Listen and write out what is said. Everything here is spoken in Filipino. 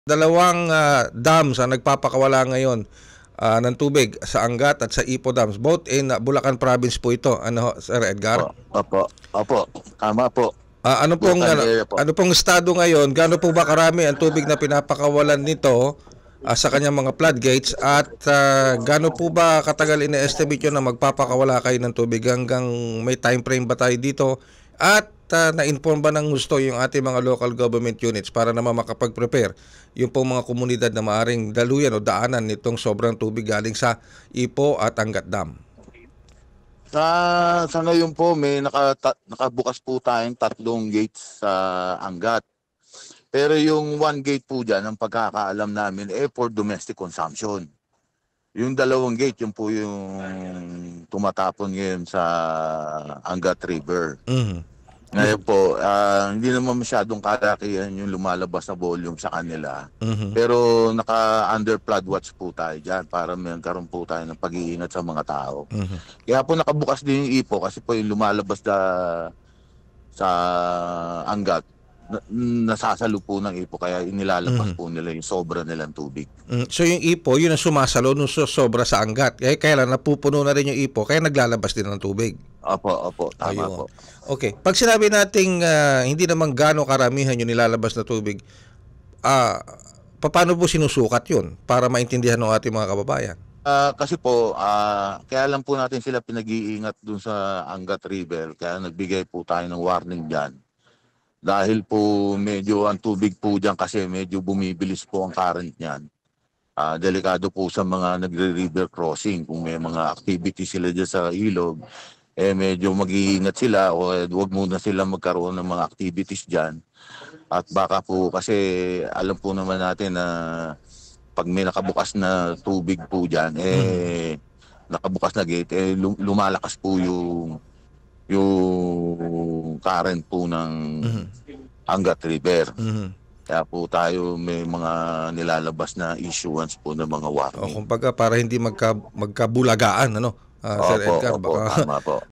Dalawang dams ang nagpapakawala ngayon ng tubig sa Angat at sa Ipo Dams. Both in Bulacan Province po ito. Ano, Sir Edgar? Opo, opo. Tama po. Ano Bulacan area po. pong estado ngayon? Gaano po ba karami ang tubig na pinapakawalan nito sa kanyang mga floodgates at gaano po ba katagal ina-estimate yun na magpapakawala kayo ng tubig? Hanggang may time frame ba tayo dito? At na-inform ba ng gusto yung ating mga local government units para naman makapag-prepare yung pong mga komunidad na maaring daluyan o daanan nitong sobrang tubig galing sa Ipo at Angat Dam? Sa ngayon po, may nakabukas po tayong 3 gates sa Angat. Pero yung 1 gate po dyan, ang pagkakaalam namin, for domestic consumption. Yung 2 gate, yun po yung tumatapon ngayon sa Angat River. Ngayon po, hindi naman masyadong kalakihan yung lumalabas na volume sa kanila. Pero naka-under flood watch po tayo dyan para magkaroon po tayo ng pag-iingat sa mga tao. Kaya po nakabukas din yung Ipo kasi po yung lumalabas sa Angat, nasasalo po ng Ipo kaya inilalabas po nila yung sobra nilang tubig. So yung Ipo, yun ang sumasalo nung sobra sa Angat. Kaya lang napupuno na rin yung Ipo kaya naglalabas din ng tubig. Opo, tama po. Okay. Pag sinabi nating hindi naman gaano karamihan yung nilalabas na tubig, paano po sinusukat yun para maintindihan ng ating mga kababayan? Kasi po, kaya lang po natin sila pinag-iingat dun sa Angat River, kaya nagbigay po tayo ng warning dyan. Dahil po medyo ang tubig po dyan kasi medyo bumibilis po ang current niyan. Delikado po sa mga nagre-river crossing. Kung may mga activity sila dyan sa ilog, medyo mag-iingat sila o huwag muna sila magkaroon ng mga activities dyan. At baka po kasi alam po naman natin na pag may nakabukas na tubig po dyan, nakabukas na gate, lumalakas po yung current po ng Angat River. Kaya po tayo may mga nilalabas na issuance po ng mga warning. Kumbaga para hindi magkabulagaan, ano? Sir Edgar, Opo, tama po.